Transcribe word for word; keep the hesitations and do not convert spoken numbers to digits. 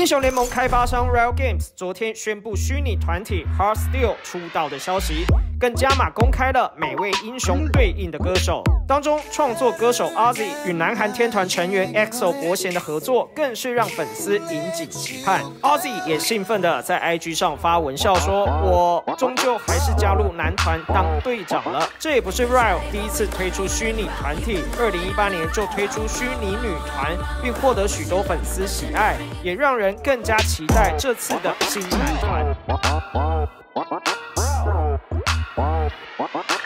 英雄联盟开发商 Riot Games 昨天宣布虚拟团体 Heartsteel 出道的消息，更加码公开了每位英雄对应的歌手。当中，创作歌手 Ozzy 与南韩天团成员 E X O 伯贤的合作，更是让粉丝引颈期盼。Ozzy 也兴奋的在 I G 上发文笑说：“我终究还是加入男团当队长了。”这也不是 Riot 第一次推出虚拟团体，二零一八年就推出虚拟女团，并获得许多粉丝喜爱，也让人更加期待这次的新男团。